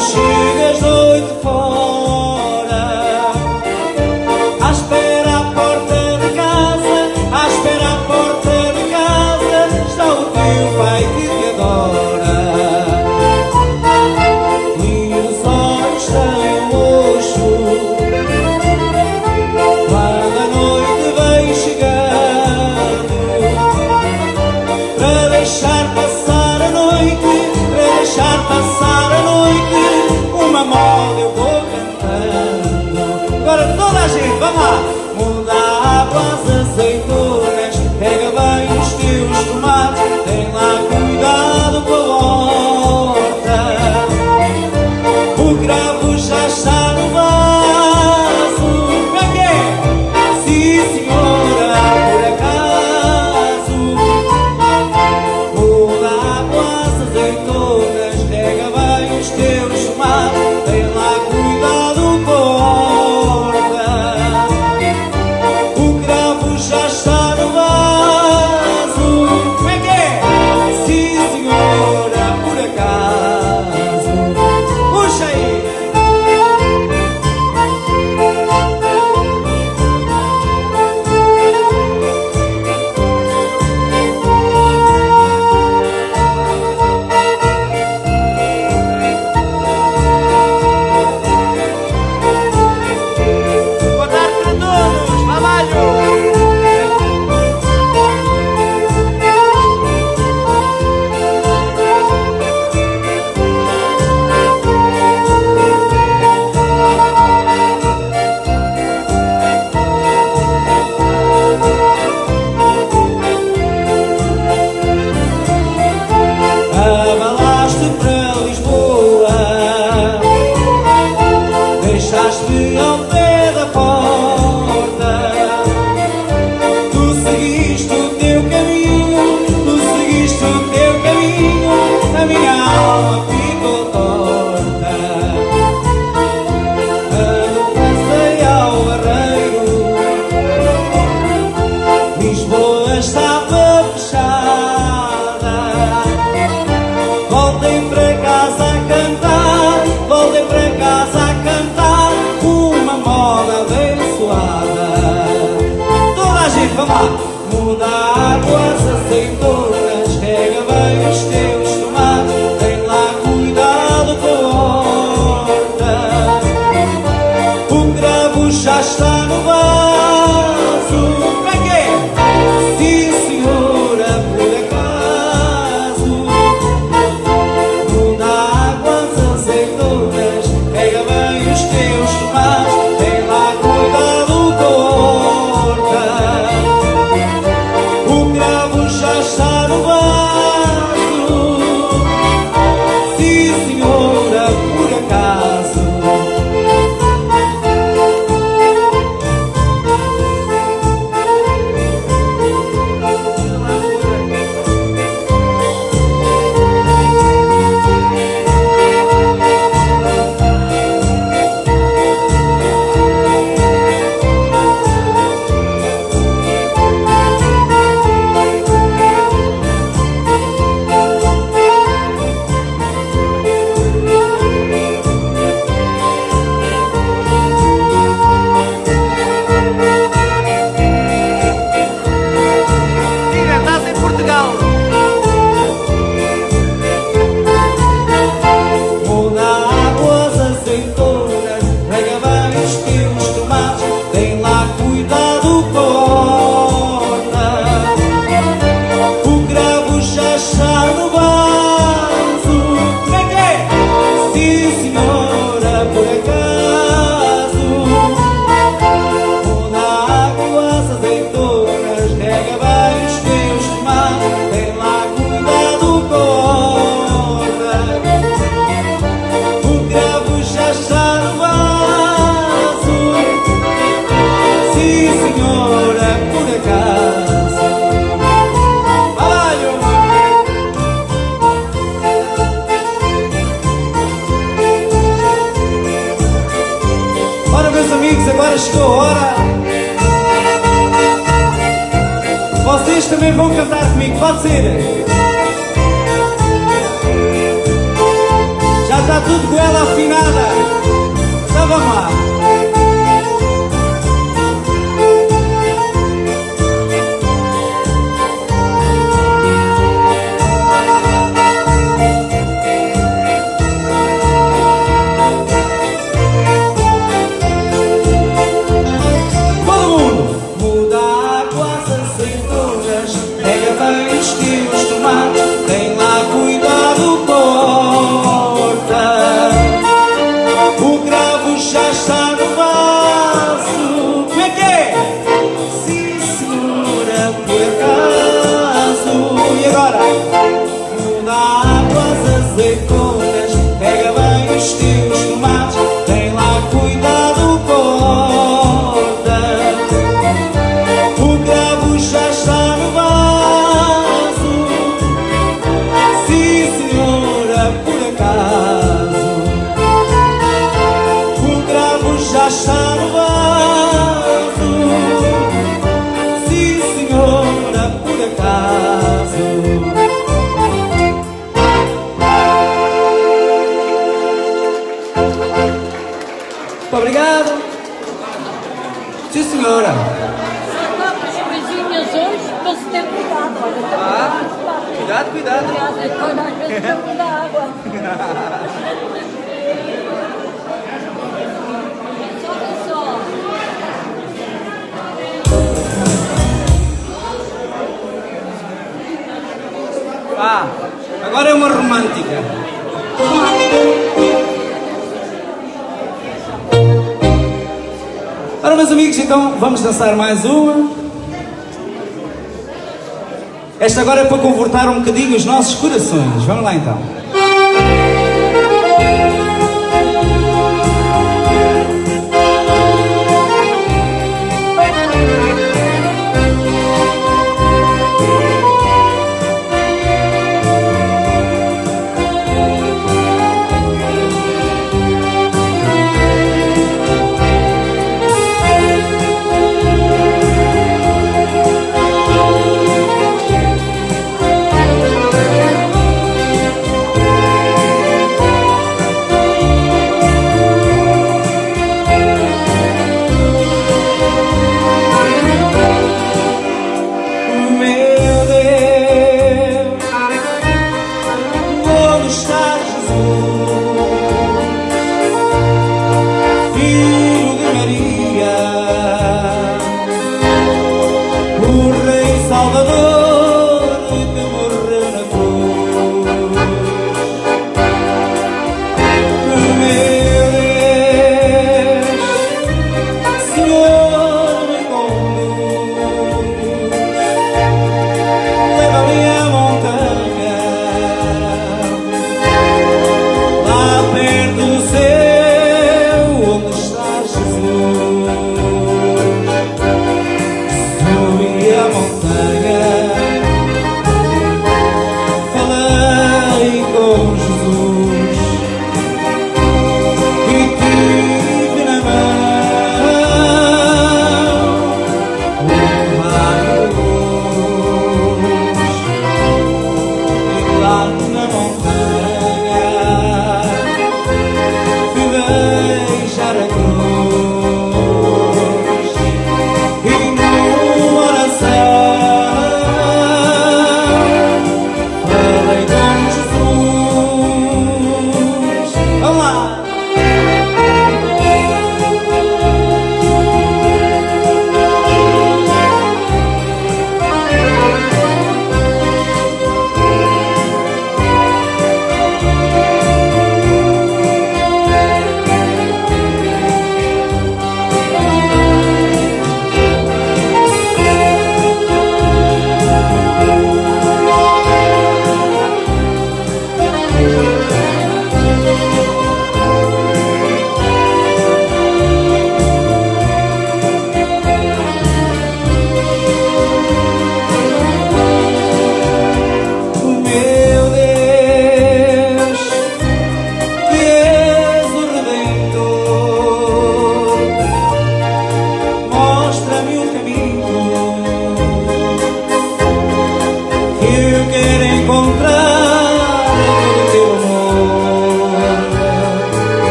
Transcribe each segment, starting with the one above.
chegas noite fora, à espera à porta de casa, à espera à porta de casa, está o teu pai que te adora. Lindos olhos têm mocho, quando a noite vem chegando, para deixar passar a noite, para deixar passar a noite, uma moda eu vou cantando. Agora toda a gente, vamos lá! Muda a água, as azeitonas, pega bem os teus tomates, tem lá cuidado com a horta. O cravo já está no vaso, como é que é? Sim senhora, por acaso. Muda a água, as azeitonas, pega bem os teus tomates, tem lá cuidado com a horta. O cravo já está no vaso, como é que é? Sim senhora, por acaso. Puxa aí! Boa tarde para todos, trabalho! Abalaste para Lisboa, deixaste ao pé da porta. Tu seguiste o teu caminho, tu seguiste o teu caminho, a minha alma ficou torta. Quando passei ao Barreiro, Lisboa estava fechada. Voltei para casa a cantar, voltei para casa a cantar, uma moda abençoada. Toda a gente, vamos lá! Muda a água, as azeitonas, rega bem os teus tomates, tem lá cuidado com a horta. O cravo já está no vaso, como é que é? Sim senhora, por acaso. Muda a água, as azeitonas, pega bem os teus tomates, tem lá cuidado com a horta. O cravo já está no vaso, sim senhora, por acaso. Tira, estás em Portugal. Muda a água, as azeitonas, rega bem os teus tomates, tem lá cuidado com a horta. O cravo já está no vaso, como é que é? Sim senhora, por acaso. Muda a água, as azeitonas, rega bem os teus tomates, tem lá cuidado com a horta. O cravo já está no vaso, sim senhora, por acaso. Trabalho! Ora meus amigos, agora chegou a hora. Vocês também vão cantar comigo, pode ser? Já está está tudo com ela afinada. Então vamos lá. Tem lá cuidado, porta. O cravo já está no vaso. Como é que é? Sim, senhora, por acaso. E agora? Muda água, as azeitonas. Pega bem os teus tomates. Tem lá cuidado, porta. O cravo já está no vaso. Já está no vaso. Sim, senhora, por acaso. Muito obrigado. Sim, senhora. As coisinhas hoje, para se ter cuidado. Ah, cuidado, cuidado. Quando às vezes não dá água. Ah, agora é uma romântica. Ora, meus amigos, então vamos dançar mais uma. Esta agora é para confortar um bocadinho os nossos corações. Vamos lá então.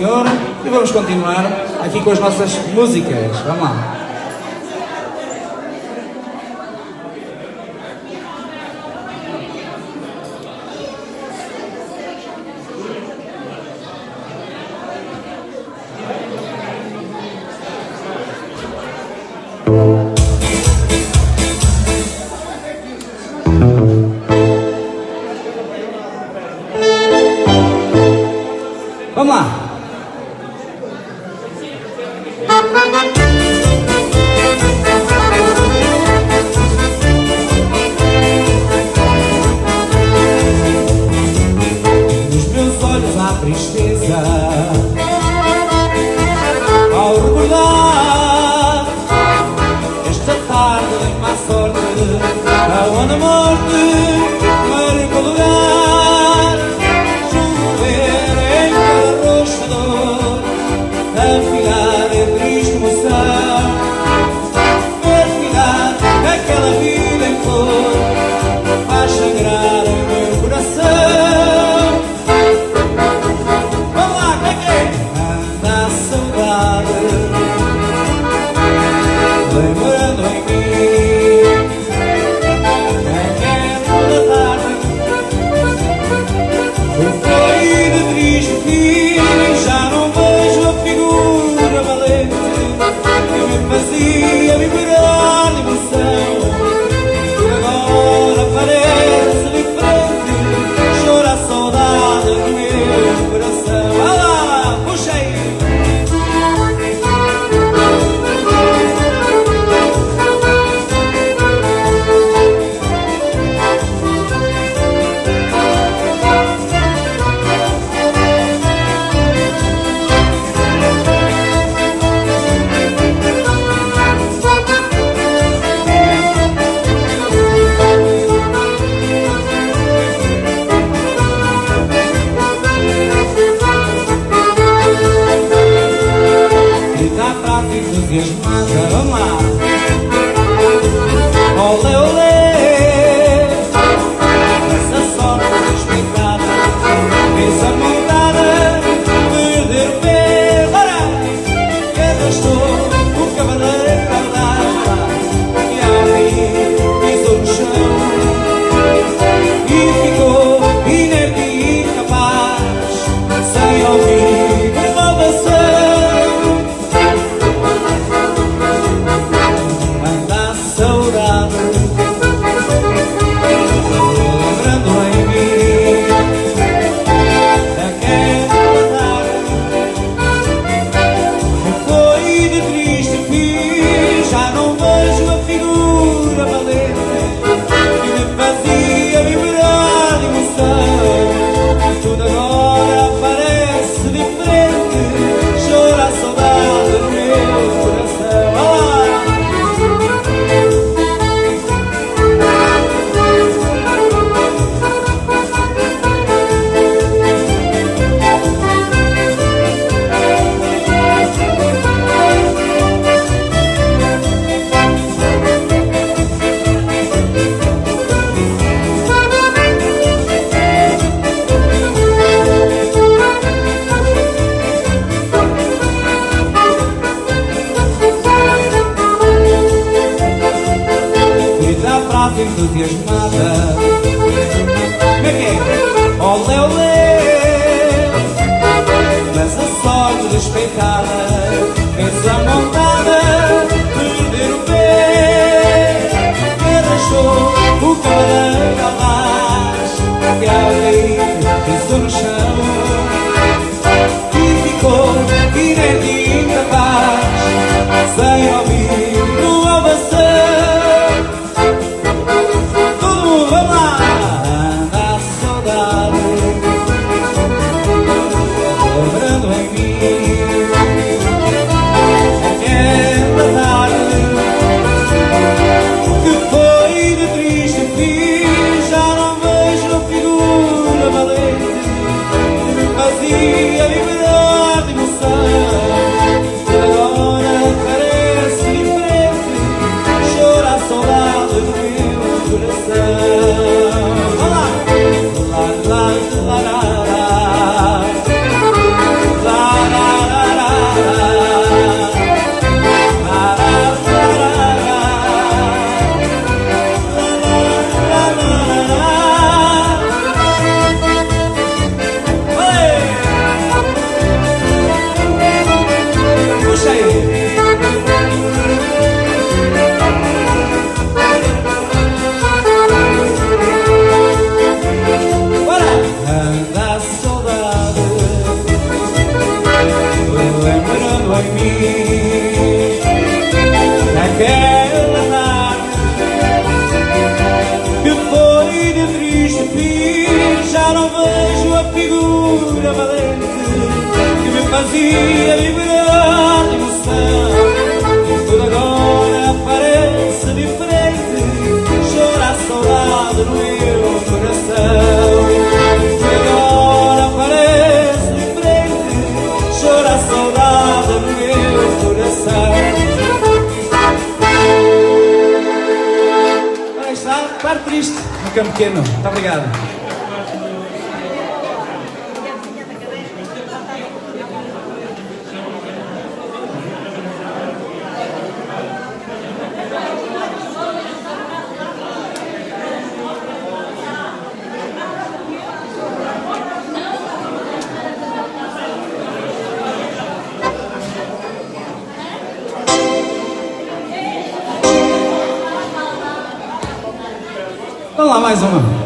senhor. E vamos continuar aqui com as nossas músicas. Vamos lá. Vamos lá. Nos meus olhos há tristeza ao recordar esta tarde em má sorte, aonde a morte marca o lugar. Chover em cada rosto dor, afinar é triste emoção, terminar aquela vida em flor faz sangrar o meu coração. Vamos lá, como é que é? Anda a saudade lembrando em mim aquela tarde. Foi de triste fim, já não vejo a figura valente que me fazia vibrar de emoção. Agora parece diferente, chora a saudade do meu coração. Vai lá, puxa aí. Entusiasmada, vamos lá. Olé, olé, essa sorte respeitada, essa montada, perder o pé, para que arrastou o cavaleiro para lá, e ali pisou no chão e ficou inerte e incapaz, sem ouvir uma ovação. Entusiasmada, como é que é? Olé, olé, mas a sorte respeitada, essa montada, perder o pé, que deixou o cavaleiro abaixo, que ali pisou no chão e ficou inerte e incapaz, sem ouvir uma ovação. Lembrando em mim naquela tarde que foi de triste fim. Já não vejo a figura valente que me fazia vibrar de emoção. Tudo agora parece diferente, chora a saudade no meu coração. Tudo agora parece diferente, chora a saudade no meu coração. Aí está, parte triste no Campo Pequeno. Muito obrigado. Vamos lá, mais uma.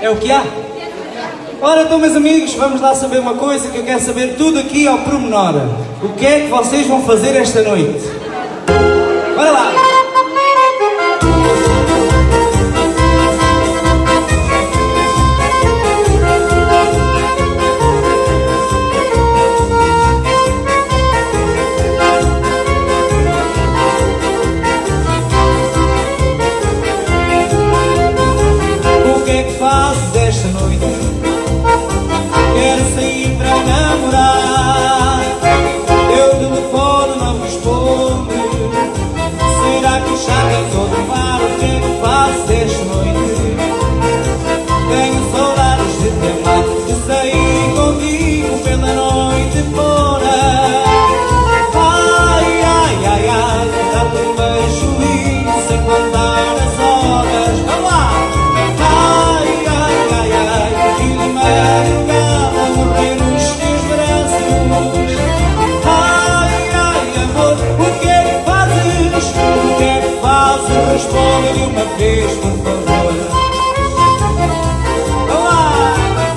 É o que há? Ora então, meus amigos, vamos lá saber uma coisa que eu quero saber tudo aqui ao pormenor. O que é que vocês vão fazer esta noite? Bora lá! O que é que fazes esta noite? Quero sair para namorar. Eu telefone, não responde. Será que já tens outro par? O que é que fazes esta noite? Tenho saudades de te amar, de sair contigo pela noite fora. Ai, ai, ai, ai, dá-te um beijo lindo sem contar as horas. Vamos lá! Ai, ai, ai, ai, que de madrugada morrer nos teus braços. Ai, ai, amor, o que é que fazes? O que é que fazes? Responde-lhe uma vez, por favor. Vamos lá!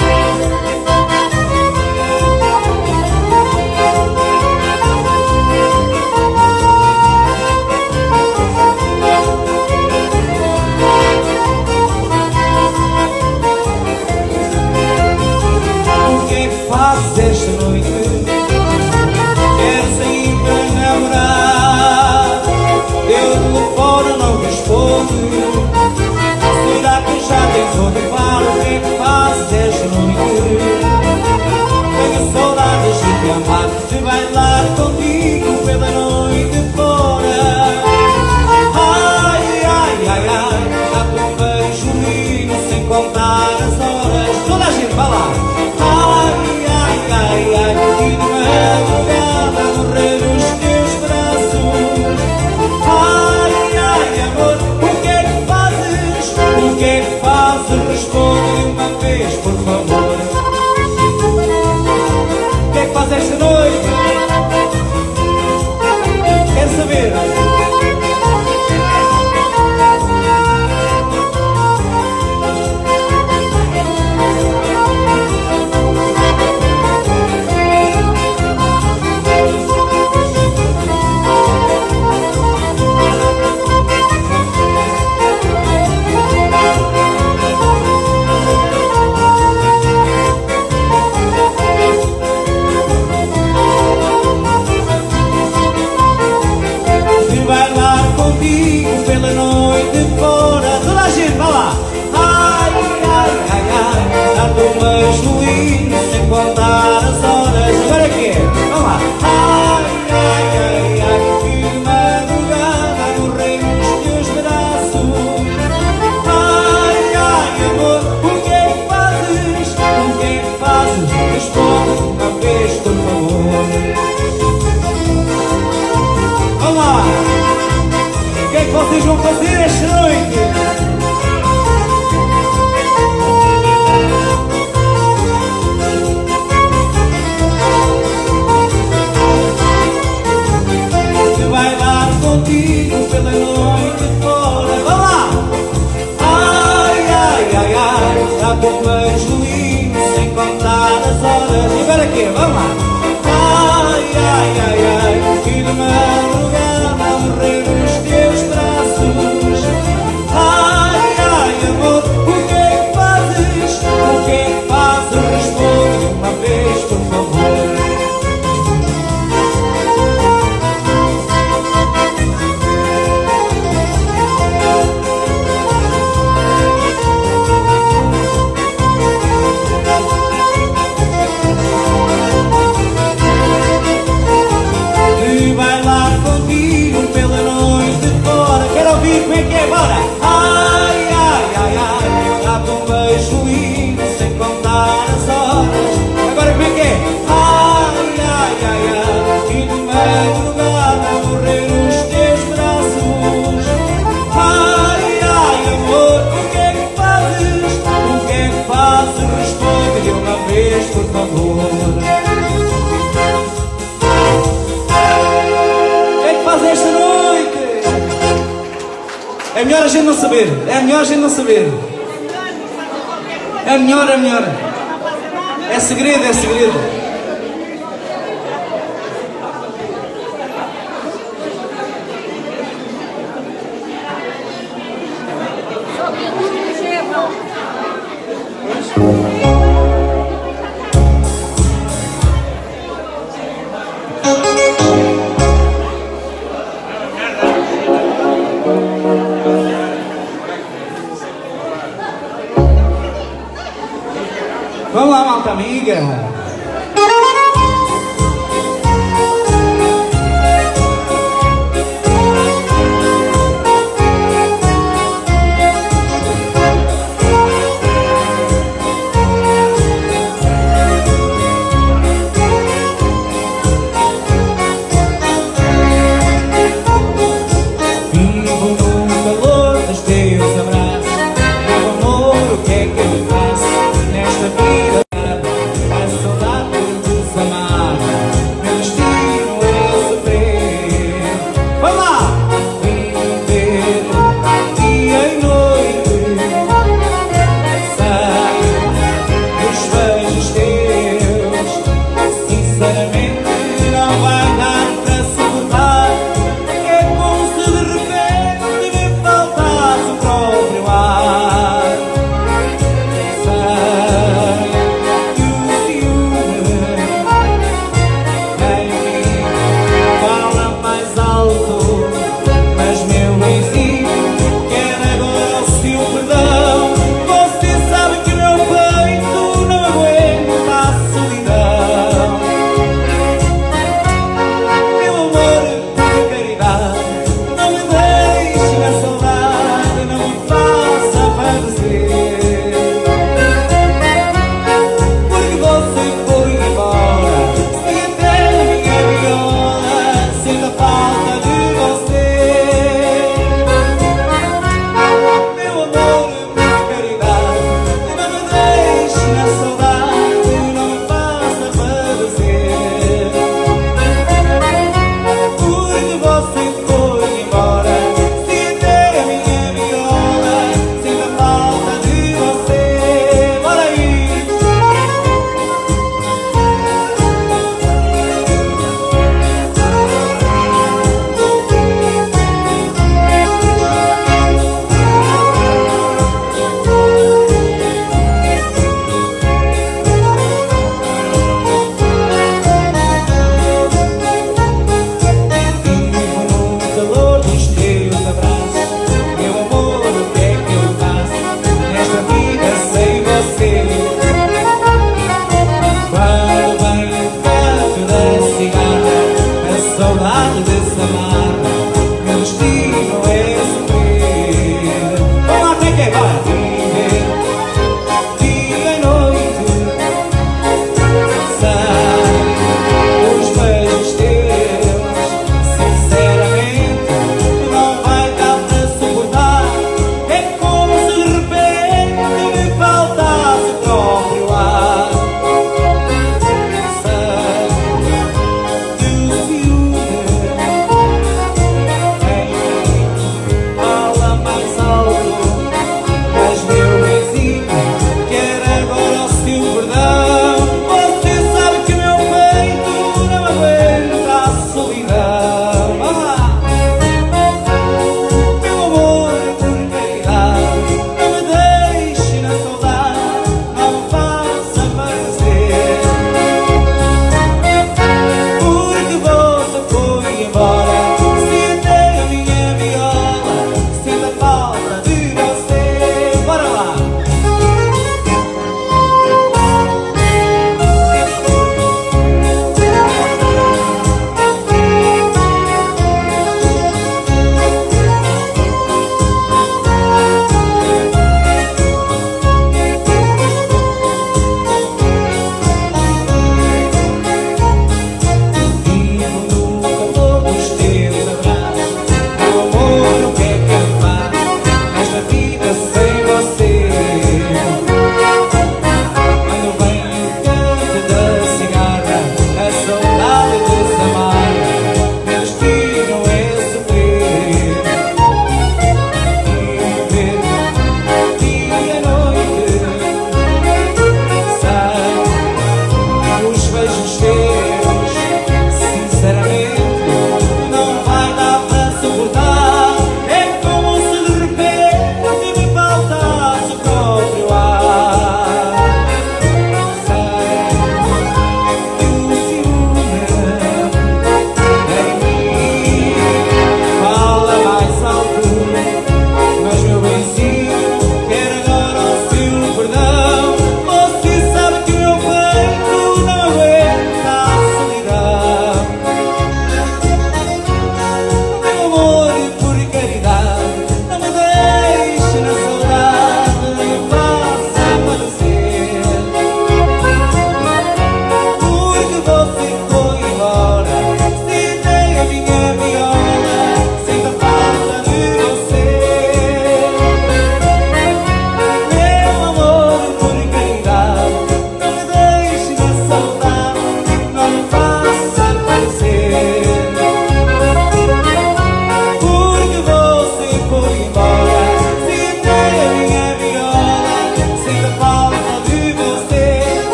O que é que fazes esta noite? Quero sair para namorar. Eu telefone, não responde. Será que já tens outro par? O que é que fazes esta noite? Tenho saudades de te amar, de bailar contigo pela noite fora. Ai, ai, ai, ai, dá-te um beijo lindo sem contar as horas. Toda a gente vai lá. Ai, ai, ai, ai, que de madrugada morrer nos teus braços. Ai, ai, amor, o que é que fazes? O que é que fazes? Responde uma vez, por favor. O que é que fazes esta noite? Quero saber. De bailar contigo pela noite fora. Toda a gente, vai lá. Ai, ai, ai, ai, dá-te um beijo lindo sem contar as horas. Agora é que é? Vamos lá. Ai, ai, ai, ai, que de madrugada morrer nos teus braços. Ai, ai, amor, o que é que fazes? O que é que fazes? Responde uma vez, por favor. Vamos lá! O que é que vocês vão fazer esta noite? De bailar contigo pela noite fora. Vamos lá! Ai, ai, ai, ai, dá-te um beijo lindo sem contar as horas. E agora quê? Vamos lá! Ai, ai, ai, ai, que de madrugada morrer nos teus braços. Ai, ai, amor, o que é que fazes? O que é que fazes? Responde uma vez, por favor. De bailar contigo pela noite fora. Quero ouvir como é que é, bora! Ai, ai, ai, ai, dá-te um beijo lindo sem contar as horas. Agora como é que é? Ai, ai, ai, ai, que de madrugada morrer nos teus braços. Ai, ai, amor, o que é que fazes? O que é que fazes? Responde-lhe uma vez, por favor. O que é que fazes esta noite? É melhor a gente não saber. É melhor a gente não saber. É melhor, é melhor. É segredo, é segredo. Vamos lá, malta amiga.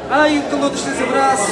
Ai, o calor dos teus abraços.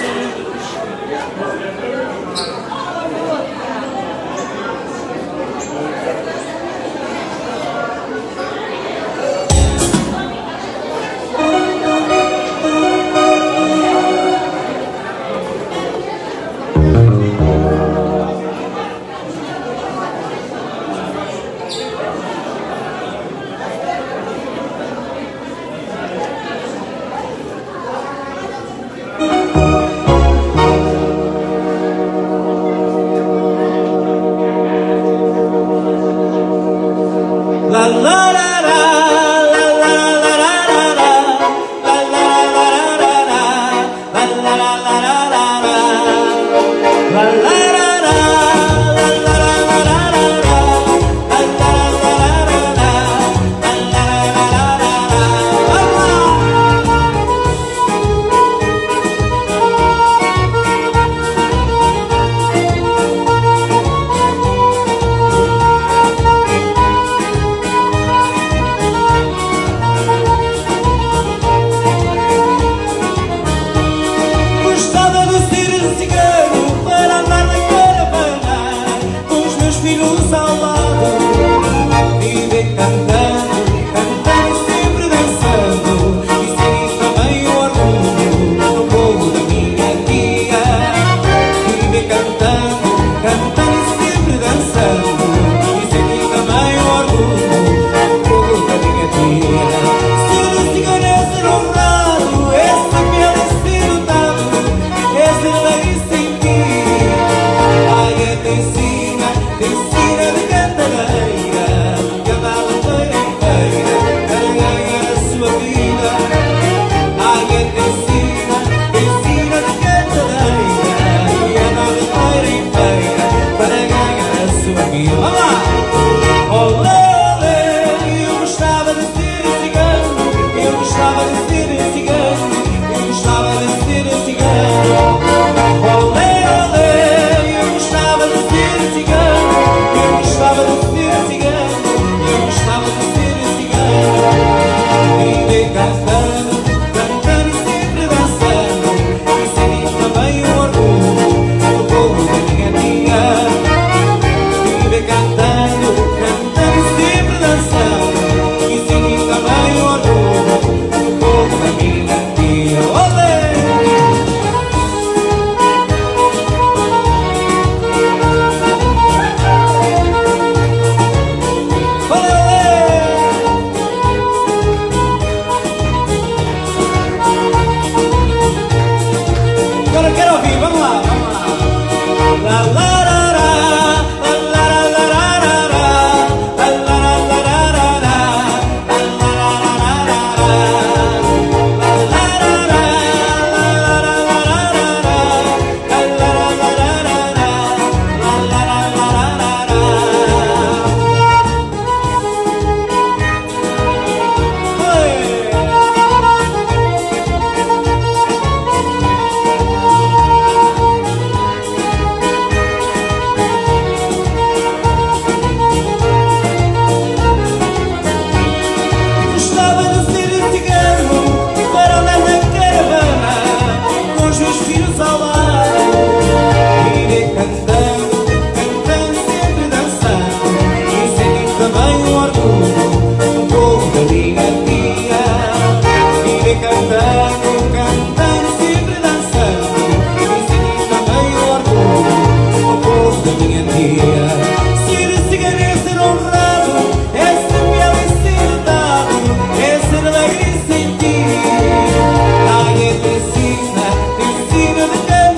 Ensina de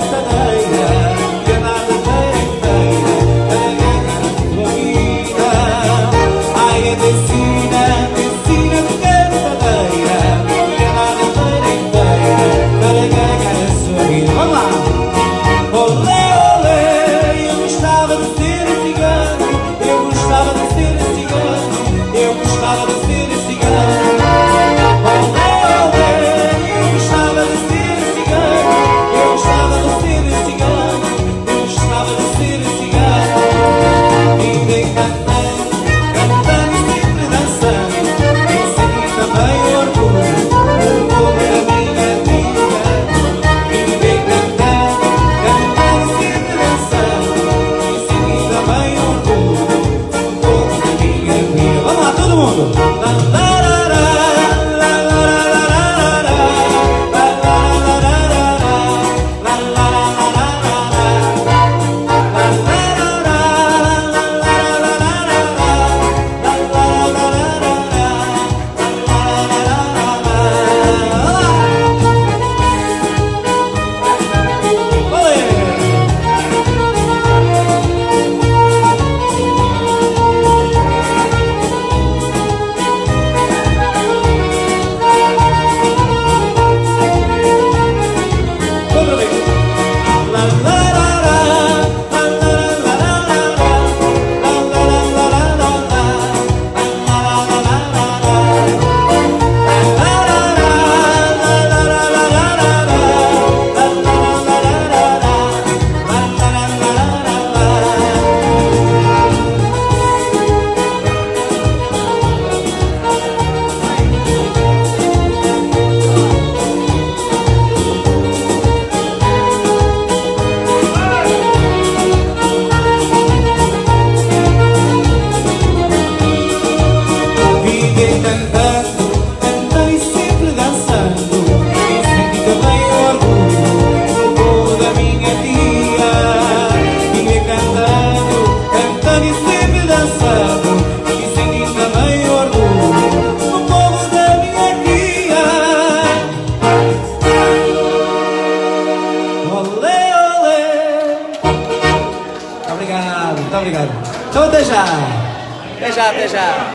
olé, olé. Muito obrigado, muito obrigado. Então até já. Até já, até já.